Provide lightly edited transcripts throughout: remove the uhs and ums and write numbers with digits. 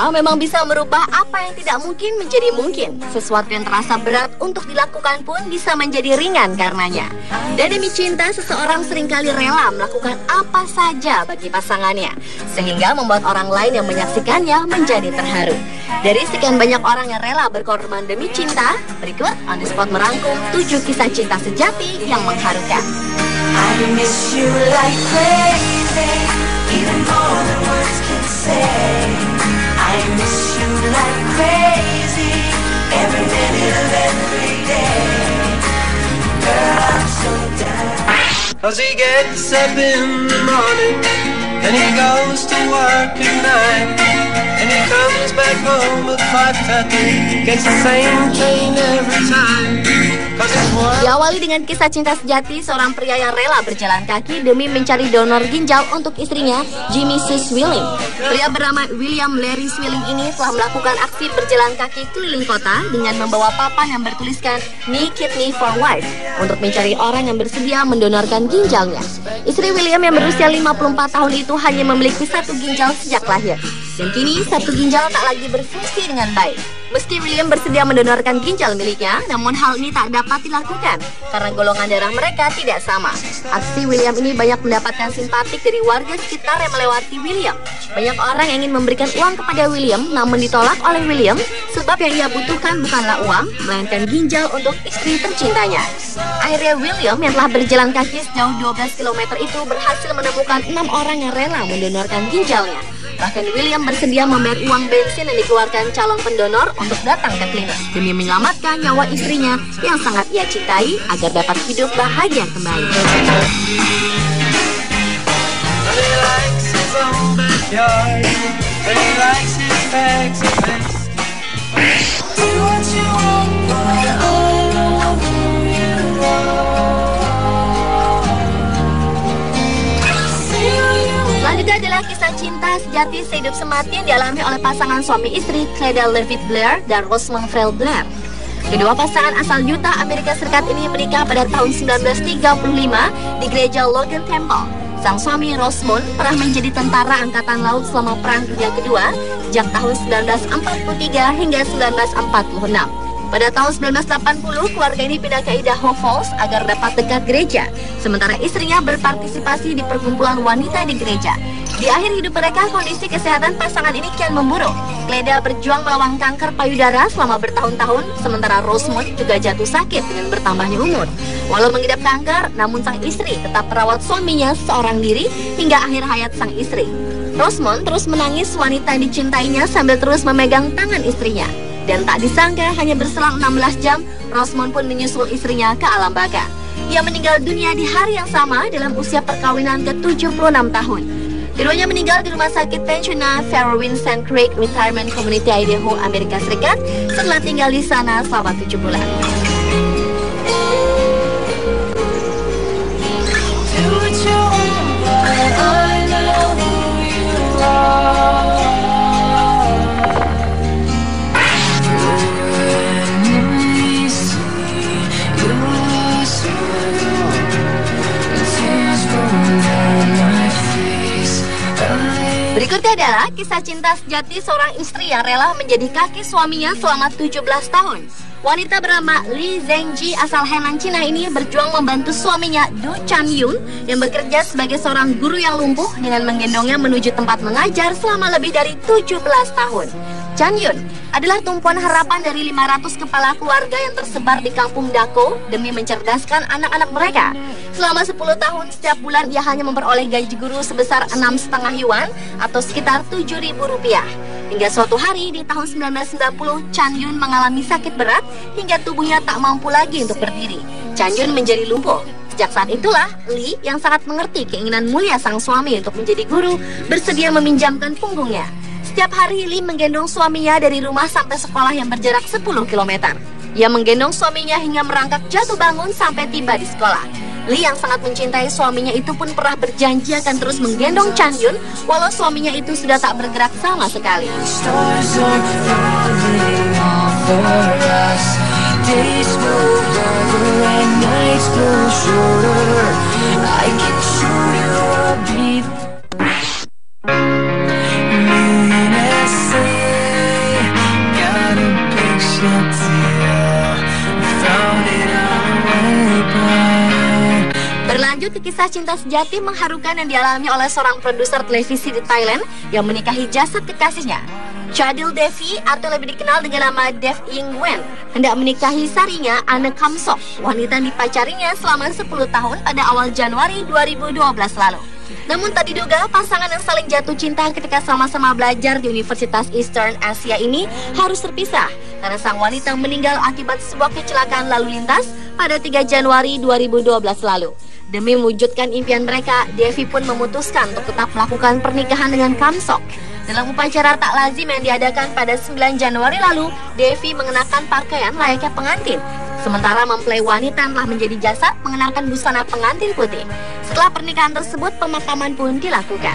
cinta memang bisa merubah apa yang tidak mungkin menjadi mungkin. Sesuatu yang terasa berat untuk dilakukan pun bisa menjadi ringan karenanya. Dan demi cinta, seseorang seringkali rela melakukan apa saja bagi pasangannya, sehingga membuat orang lain yang menyaksikannya menjadi terharu. Dari sekian banyak orang yang rela berkorban demi cinta, berikut On The Spot merangkum 7 kisah cinta sejati yang mengharukan. I miss you like crazy, even more than words can say. I miss you like crazy, every minute of every day. Girl, I'm so down. 'Cause he gets up in the morning and he goes to work at night, and he comes back home at 5:30, gets the same train every time. Diawali dengan kisah cinta sejati seorang pria yang rela berjalan kaki demi mencari donor ginjal untuk istrinya, Jimmy Sue Swilling. Pria bernama William Larry Swilling ini telah melakukan aksi berjalan kaki keliling kota dengan membawa papan yang bertuliskan "Knee Kidney for Wife" untuk mencari orang yang bersedia mendonorkan ginjalnya. Istri William yang berusia 54 tahun itu hanya memiliki 1 ginjal sejak lahir, dan kini 1 ginjal tak lagi berfungsi dengan baik. Meski William bersedia mendonorkan ginjal miliknya, namun hal ini tak dapat dilakukan karena golongan darah mereka tidak sama. Aksi William ini banyak mendapatkan simpatik dari warga sekitar yang melewati William. Banyak orang yang ingin memberikan uang kepada William, namun ditolak oleh William sebab yang ia butuhkan bukanlah uang, melainkan ginjal untuk istri tercintanya. Akhirnya William yang telah berjalan kaki sejauh 12 km itu berhasil menemukan 6 orang yang rela mendonorkan ginjalnya. Bahkan William bersedia membayar uang bensin yang dikeluarkan calon pendonor untuk datang ke klinik demi menyelamatkan nyawa istrinya yang sangat ia cintai agar dapat hidup bahagia kembali. Selanjutnya adalah kisah cinta sejati sehidup semati yang dialami oleh pasangan suami istri Cleda Levitt Blair dan Rosamund Frell Blair. Kedua pasangan asal Utah, Amerika Serikat ini menikah pada tahun 1935 di gereja Logan Temple. Sang suami Rosamund pernah menjadi tentara angkatan laut selama Perang Dunia Kedua sejak tahun 1943 hingga 1946. Pada tahun 1980, keluarga ini pindah ke Idaho Falls agar dapat dekat gereja, sementara istrinya berpartisipasi di perkumpulan wanita di gereja. Di akhir hidup mereka, kondisi kesehatan pasangan ini kian memburuk. Cleda berjuang melawan kanker payudara selama bertahun-tahun, sementara Rosamund juga jatuh sakit dengan bertambahnya umur. Walau mengidap kanker, namun sang istri tetap merawat suaminya seorang diri hingga akhir hayat sang istri. Rosamund terus menangis wanita yang dicintainya sambil terus memegang tangan istrinya. Dan tak disangka hanya berselang 16 jam, Rosamund pun menyusul istrinya ke alam baka. Ia meninggal dunia di hari yang sama dalam usia perkawinan ke-76 tahun. Keduanya meninggal di rumah sakit pensiunan Fairwind St. Craig Retirement Community Idaho, Amerika Serikat setelah tinggal di sana selama 7 bulan. Berikutnya adalah kisah cinta sejati seorang istri yang rela menjadi kaki suaminya selama 17 tahun. Wanita bernama Li Zhengji asal Henan, Cina ini berjuang membantu suaminya Du Chanyun yang bekerja sebagai seorang guru yang lumpuh dengan menggendongnya menuju tempat mengajar selama lebih dari 17 tahun. Chanyun adalah tumpuan harapan dari 500 kepala keluarga yang tersebar di kampung Dako demi mencerdaskan anak-anak mereka. Selama 10 tahun setiap bulan ia hanya memperoleh gaji guru sebesar 6,5 yuan atau sekitar Rp7.000. Hingga suatu hari di tahun 1990, Chanyun mengalami sakit berat hingga tubuhnya tak mampu lagi untuk berdiri. Chanyun menjadi lumpuh. Sejak saat itulah, Li yang sangat mengerti keinginan mulia sang suami untuk menjadi guru, bersedia meminjamkan punggungnya. Setiap hari Li menggendong suaminya dari rumah sampai sekolah yang berjarak 10 km. Ia menggendong suaminya hingga merangkak jatuh bangun sampai tiba di sekolah. Li yang sangat mencintai suaminya itu pun pernah berjanji akan terus menggendong Chanyun walau suaminya itu sudah tak bergerak sama sekali. Kisah cinta sejati mengharukan yang dialami oleh seorang produser televisi di Thailand yang menikahi jasad kekasihnya. Chadil Devi atau lebih dikenal dengan nama Dev Ying Wen hendak menikahi sarinya Anne Kamsok, wanita yang dipacarinya selama 10 tahun pada awal Januari 2012 lalu. Namun tak diduga pasangan yang saling jatuh cinta ketika sama-sama belajar di Universitas Eastern Asia ini harus terpisah karena sang wanita meninggal akibat sebuah kecelakaan lalu lintas pada 3 Januari 2012 lalu. Demi mewujudkan impian mereka, Devi pun memutuskan untuk tetap melakukan pernikahan dengan Kamsok. Dalam upacara tak lazim yang diadakan pada 9 Januari lalu, Devi mengenakan pakaian layaknya pengantin. Sementara mempelai wanita yang telah menjadi jasad mengenakan busana pengantin putih. Setelah pernikahan tersebut, pemakaman pun dilakukan.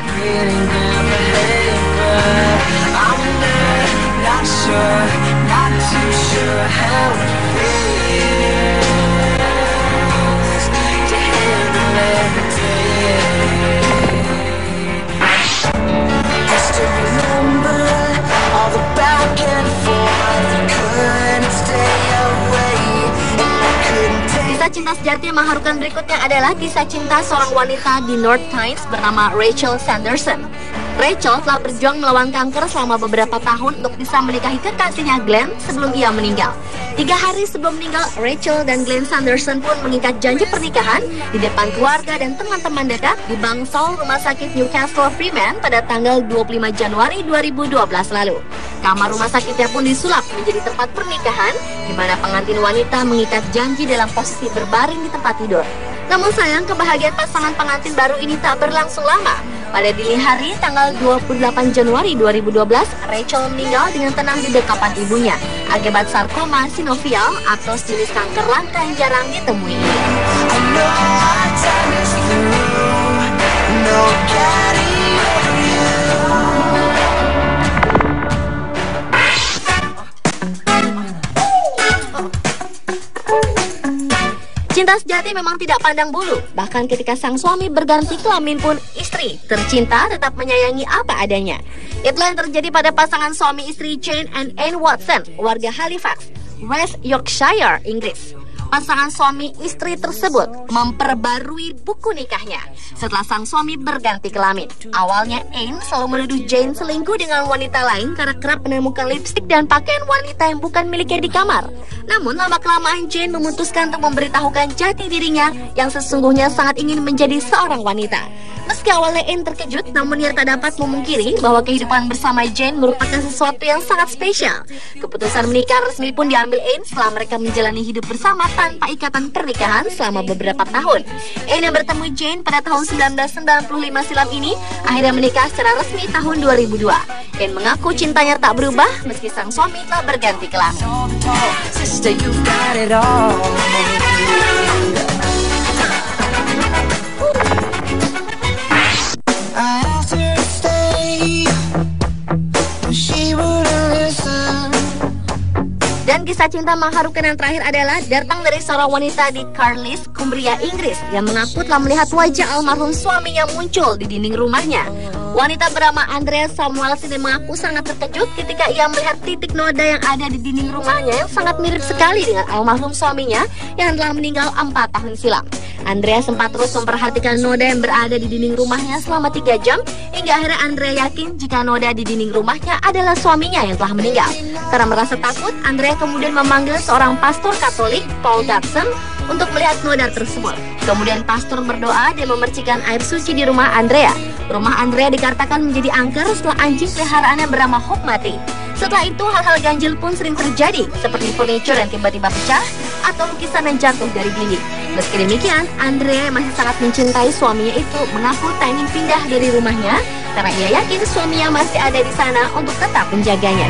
Kisah cinta sejati yang mengharukan berikutnya adalah kisah cinta seorang wanita di North Tynes bernama Rachel Sanderson. Rachel telah berjuang melawan kanker selama beberapa tahun untuk bisa menikahi kekasihnya Glenn sebelum ia meninggal. 3 hari sebelum meninggal, Rachel dan Glenn Sanderson pun mengikat janji pernikahan di depan keluarga dan teman-teman dekat di bangsal rumah sakit Newcastle Freeman pada tanggal 25 Januari 2012 lalu. Kamar rumah sakitnya pun disulap menjadi tempat pernikahan, di mana pengantin wanita mengikat janji dalam posisi berbaring di tempat tidur. Namun sayang, kebahagiaan pasangan pengantin baru ini tak berlangsung lama. Pada dini hari tanggal 28 Januari 2012, Rachel meninggal dengan tenang di dekapan ibunya akibat sarkoma sinovial atau jenis kanker langka yang jarang ditemui. Cinta sejati memang tidak pandang bulu. Bahkan ketika sang suami berganti kelamin pun, istri tercinta tetap menyayangi apa adanya. Itulah yang terjadi pada pasangan suami istri Jane and Anne Watson, warga Halifax, West Yorkshire, Inggris. Pasangan suami istri tersebut memperbarui buku nikahnya setelah sang suami berganti kelamin. Awalnya Anne selalu menuduh Jane selingkuh dengan wanita lain karena kerap menemukan lipstik dan pakaian wanita yang bukan miliknya di kamar. Namun lama-kelamaan Jane memutuskan untuk memberitahukan jati dirinya yang sesungguhnya sangat ingin menjadi seorang wanita. Meski awalnya Anne terkejut, namun ia tak dapat memungkiri bahwa kehidupan bersama Jane merupakan sesuatu yang sangat spesial. Keputusan menikah resmi pun diambil Anne setelah mereka menjalani hidup bersama tanpa ikatan pernikahan selama beberapa tahun. Anne yang bertemu Jane pada tahun 1995 silam ini akhirnya menikah secara resmi tahun 2002. Anne mengaku cintanya tak berubah meski sang suami telah berganti kelamin. Dan kisah cinta mengharukan yang terakhir adalah datang dari seorang wanita di Carlisle, Cumbria, Inggris yang mengaku telah melihat wajah almarhum suaminya muncul di dinding rumahnya. Wanita bernama Andrea Samuels ini mengaku sangat terkejut ketika ia melihat titik noda yang ada di dinding rumahnya yang sangat mirip sekali dengan almarhum suaminya yang telah meninggal 4 tahun silam. Andrea sempat terus memperhatikan noda yang berada di dinding rumahnya selama 3 jam hingga akhirnya Andrea yakin jika noda di dinding rumahnya adalah suaminya yang telah meninggal. Karena merasa takut, Andrea kemudian memanggil seorang pastor Katolik, Paul Dodson, untuk melihat noda tersebut. Kemudian pastor berdoa dan memercikan air suci di rumah Andrea. Rumah Andrea dikatakan menjadi angker setelah anjing peliharaannya bernama Hope mati. Setelah itu hal-hal ganjil pun sering terjadi, seperti furniture yang tiba-tiba pecah atau lukisan yang jatuh dari dinding. Meski demikian, Andrea masih sangat mencintai suaminya itu, mengaku tak ingin pindah dari rumahnya karena ia yakin suaminya masih ada di sana untuk tetap menjaganya.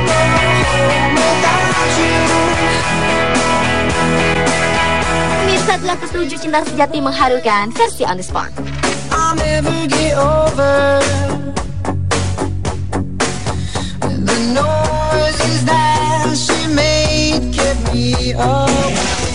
Pemirsa, adalah ketujuh cinta sejati mengharukan versi On The Spot. I'll never get over the noises that she made kept me up.